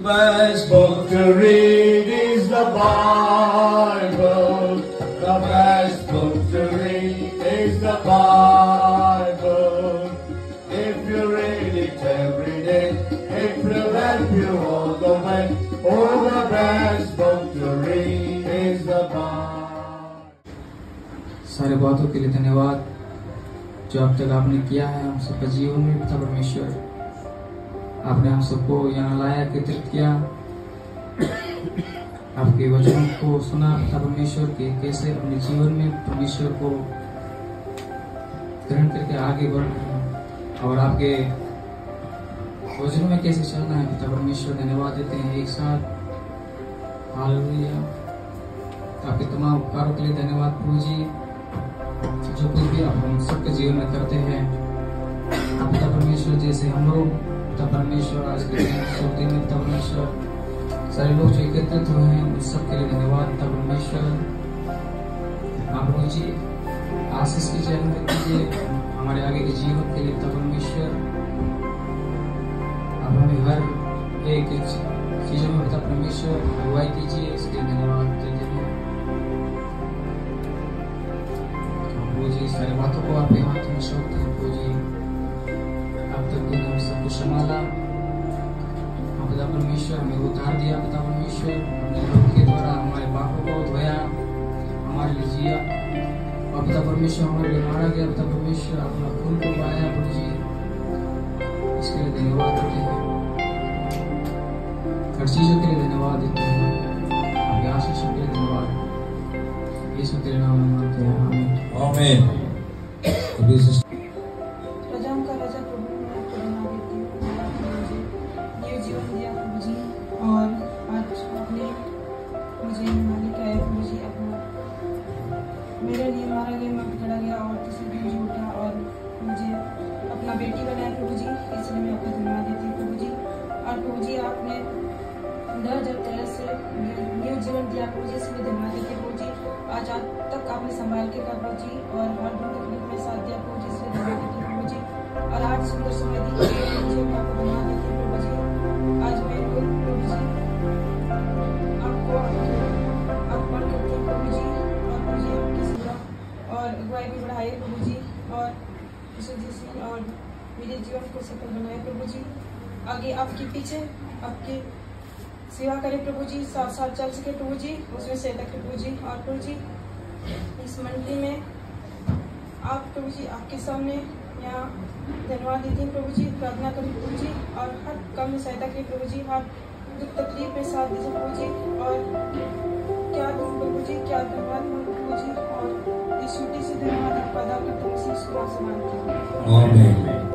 best book to read is the Bible. The best book to read is the Bible. If you read it every day, it will help you all the way. Oh, the best book to read is the Bible. सारे बातों के लिए धन्यवाद जो अब तक आपने किया है हम सबके जीवन में। पिता परमेश्वर, आपने हम सबको यहाँ लाया, एकत्रित किया, आपके वचनों को सुना पिता परमेश्वर के कैसे अपने जीवन में परमेश्वर को ग्रहण करके आगे बढ़ना है और आपके वचनों में कैसे चलना है। पिता परमेश्वर धन्यवाद देते हैं एक साथ। हालेलुया। आपके तमाम उपकारों के लिए धन्यवाद प्रभु जी, जो कुछ भी आप हम सबके जीवन में करते हैं। आप पिता परमेश्वर जैसे हम लोग पिता परमेश्वर आज के दिन में पिता परमेश्वर सारे लोग जो एकत्रित हुए हैं उन सब के लिए धन्यवाद। पिता परमेश्वर आप प्रभु जी आशीष कीजिए, अनुग्रह कीजिए हमारे आगे के जीवन के लिए। पिता परमेश्वर आप हमें हर एक चीजों में पिता परमेश्वर अगुवाई कीजिए, इसके लिए धन्यवाद देते हैं प्रभु जी। सारी बातों को आपके हाथ में सौंपते हैं प्रभु जी। अब तक दिन हम सबको संभाला पिता परमेश्वर, हमें उद्धार दिया पिता परमेश्वर, अपने लोग के द्वारा हमारे पापों को धोया, हमारे लिए जिया और पिता परमेश्वर हमारे लिए मारा गया। पिता परमेश्वर अपना खून को बहाया प्रभु जी, इसके लिए धन्यवाद देते हैं। हर चीजों के लिए धन्यवाद देते हैं, आपके आशीषों के लिए धन्यवाद। यीशु के नाम में मांगते हैं, आमीन। आमीन। राजाओं का राजा प्रभु, मैं आपको धन्यवाद देती हूँ, आपने मुझे ये जीवन दिया प्रभु जी, और आज आपने मुझे मालिक है प्रभु जी, अपना मेरे लिए मारा गया, मैं पकड़ा गया और तीसरे दिन जी उठा और मुझे अपना बेटी बनाया प्रभु जी, इसलिए मैं आपका धन्यवाद देती हूँ प्रभु जी। और प्रभु जी आपने 2013 से न्यू जीवन दिया प्रभु जी, इसलिए धन्यवाद देती हूँ प्रभु जी। आज तक आपने संभाल के रखा प्रभु जी और हर दिन तकलीफ में साथ दिया प्रभु जी, इसलिए धन्यवाद देती हूँ प्रभु जी। और आज सुंदर समय दी मुझे, मैं आपको धन्यवाद देती हूँ प्रभु जी। आज मैं प्रभु जी आपको अर्पण करती हूँ प्रभु जी, और प्रभु जी आपकी सेवा और अगुवाई भी बढ़ाए प्रभु जी, और और मेरे जीवन को सफल बनाए प्रभु जी। आगे आपके पीछे आपकी सेवा करे प्रभु जी, साथ साथ चल सके प्रभु जी, उसमें से तक प्रभु जी। और प्रभु जी इस मंडली में आप प्रभु जी आपके सामने यहाँ धन्यवाद देती हूँ प्रभु जी, प्रार्थना करें प्रभु जी, और हर काम में सहायता करें प्रभु जी, हर दुख तकलीफ में साथ दीजिए प्रभु जी। और क्या दूँ प्रभु जी, क्या धन्यवाद प्रभु जी, और इस छोटी सी धन्यवाद आप अदा करते हैं, इसी से मांगते हैं।